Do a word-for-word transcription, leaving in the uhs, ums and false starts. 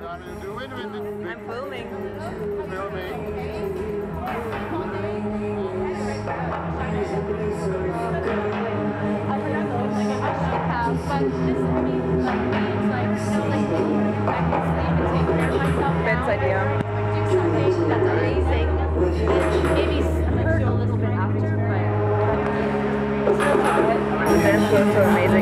I'm filming. Bedside, yeah. Do something that's amazing. Maybe hurt a little bit after, but The best was so amazing.